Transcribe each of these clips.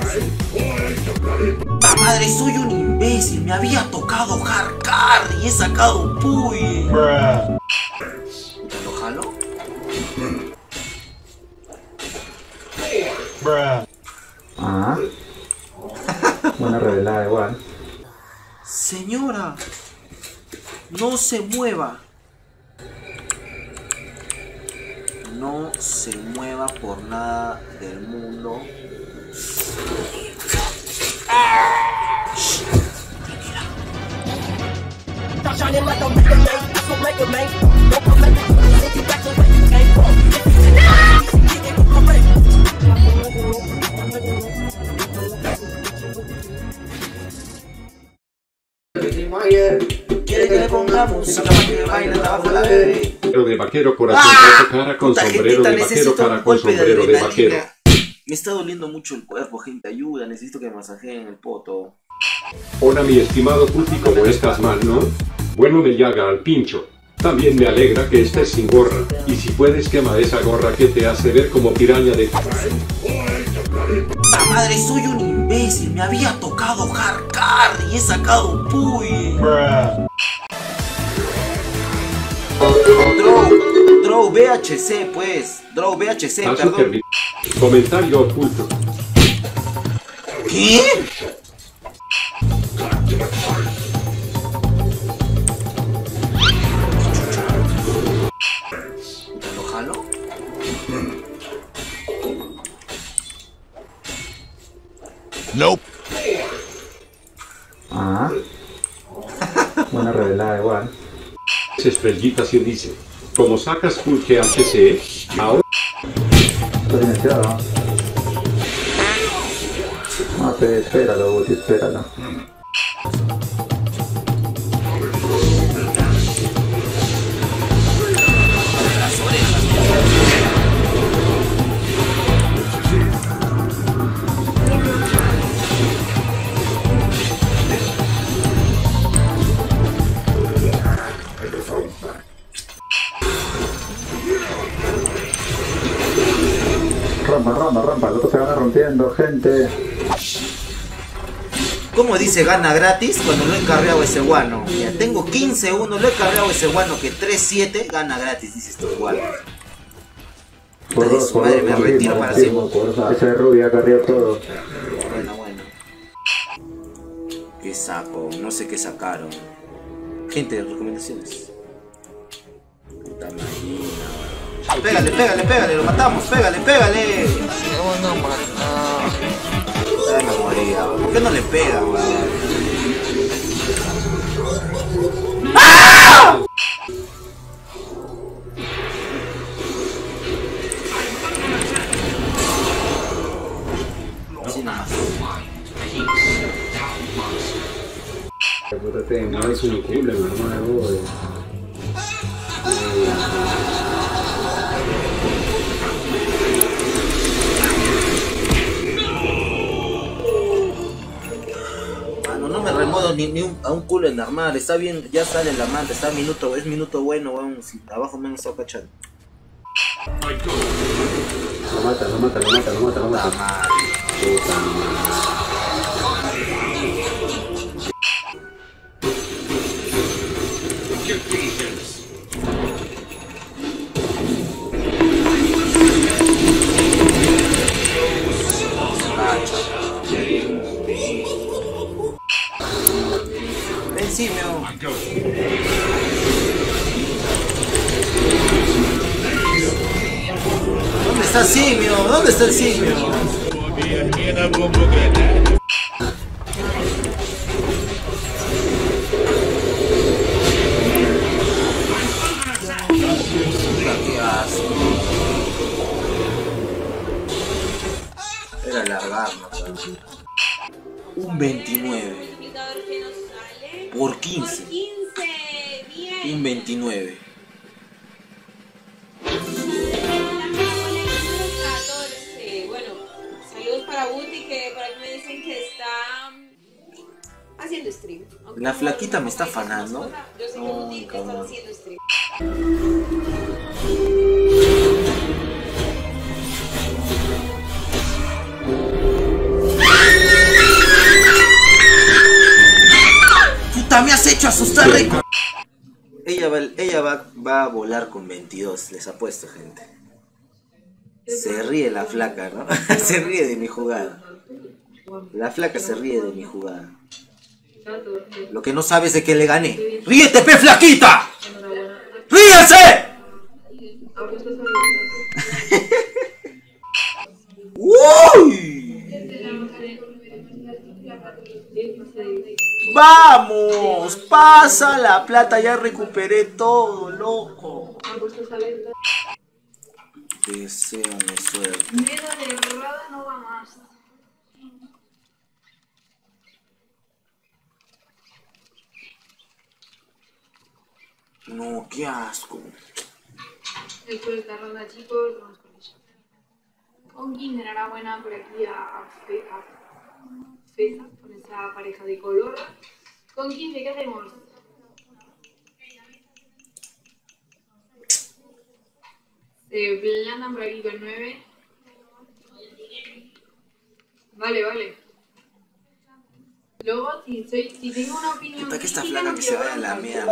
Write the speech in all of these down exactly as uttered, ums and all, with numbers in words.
¡La madre, soy un imbécil! Me había tocado Harkar y he sacado Puy. ¿Lo jalo? Ah. Buena revelada igual. Señora, no se mueva. No se mueva por nada del mundo. Shh, tranquila. Quiere que le ponga música para que baile abajo la bebé. De vaquero, corazón ¡Ah! roto, cara con Puta, sombrero gentita, de vaquero, necesito cara un con golpe de sombrero de adrenalina. vaquero. Me está doliendo mucho el cuerpo, gente, ayuda, necesito que me masajeen el poto. Hola mi estimado Puti, ¿cómo estás, mal, no? Bueno, me llaga al pincho. También me alegra que estés sin gorra. Y si puedes, quema esa gorra que te hace ver como piraña de... ¡La madre, soy un imbécil! Me había tocado Harkar y he sacado Puy. Drow, Drow, V H C pues. Drow, V H C, perdón. Comentario oculto. ¿Qué? ¿Lo jalo? Nope. Ah. Buena revelada igual. Estrellitas y dice, como sacas full G H C, ahora... Está silenciado. No, te espéralo, Buti, espéralo. Rompa, rompa, rompa, el otro se van rompiendo, gente. ¿Cómo dice gana gratis cuando lo he carreado ese guano? Ya tengo quince uno, lo he carreado ese guano que tres siete gana gratis, dice esto igual. Por dos, por madre, dos, me por retiro dos, para por siempre. dos, por dos. Ese rubia carrió todo. Bueno, bueno. Qué saco, no sé qué sacaron. Gente, recomendaciones. Puta máquina. Pégale, pégale, pégale, lo matamos, pégale, pégale. No, no, mata. Ay, me moría. ¿Por qué no le pega, weón? ¡Ah! Así nada más. Puta, te mueves un culo, hermano. Mano, no me remodo ni, ni un, a un culo en armar. Está bien, ya sale la manta, está minuto, es minuto bueno, weón. Si abajo me han estado cachando. Lo mata, lo mata, lo mata, lo mata, lo Puta mata. madre. Puta madre. Ven, simio. ¿Dónde está el simio? ¿Dónde está el simio? Qué asco. Era alargarnos. Un veintinueve. Por quince. Un veintinueve. Bueno, saludos para Buti, que por aquí me dicen que está haciendo stream. Aunque La no flaquita no me está dice más afanando. cosas, yo sé que Ay, Buti está cabrón. haciendo stream. has hecho asustar, rico. Ella va, ella va, va a volar con veintidós, les apuesto, gente. Se ríe la flaca, ¿no? Se ríe de mi jugada. La flaca se ríe de mi jugada. Lo que no sabes es que le gané. ¡Ríete, pe flaquita! ¡Ríese! ¡Uy! ¡Vamos! ¡Pasa la plata! Ya recuperé todo, loco. Deseame suerte. Dedo de errada no va más. No, qué asco. Después de esta ronda, chicos, vamos con ella. Con Kinder hará buena por aquí a, a, Fe, a Feza, con esa pareja de color. Con Kinder, ¿qué hacemos? Se plantan por aquí con nueve. Vale, vale. Luego, si, soy, si tengo una opinión... Puta, que esta flaca que se vaya a la mierda.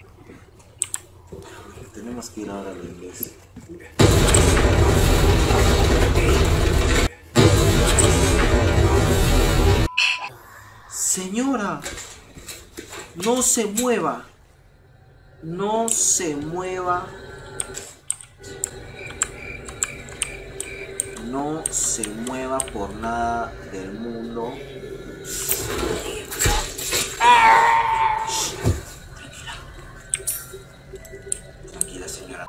Tenemos que ir ahora al inglés. Señora, no se mueva. No se mueva. No se mueva por nada del mundo. Tranquila, señora.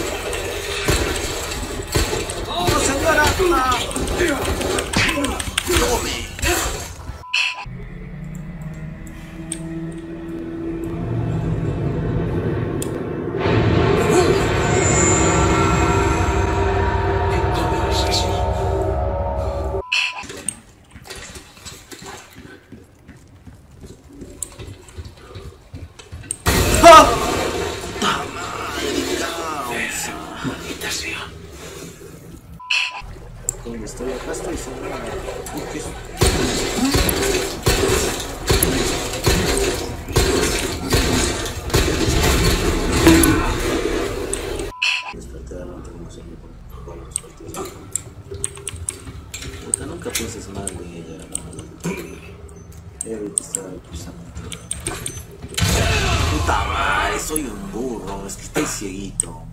¡No, señora! ¡Tome! ¿Dónde estoy? Acá estoy, señora. ¿Qué es? Puta, nunca pienses mal de ella, ¿no? Ella ahorita está cruzando. Puta madre, soy un burro, es que estoy cieguito.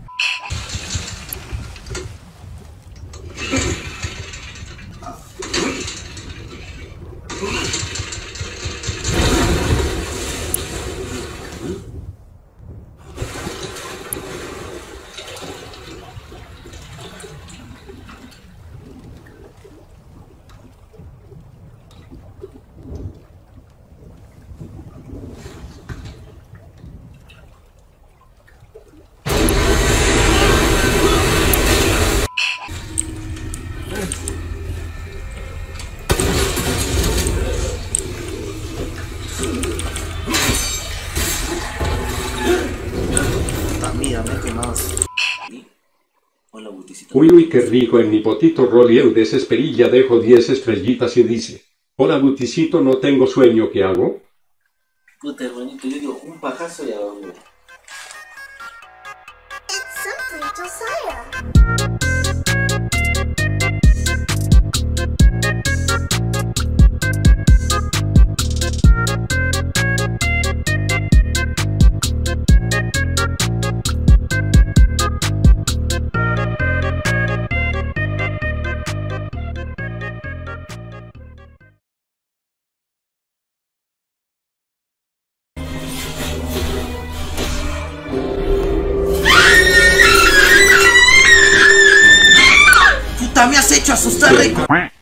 Uy uy qué rico en mi potito Rolly el desesperilla dejo diez estrellitas y dice: hola buticito, no tengo sueño, ¿qué hago? Puta hermanito, yo digo un pajazo y a dónde. It's simply Josiah. ¡Me has hecho asustar, rico!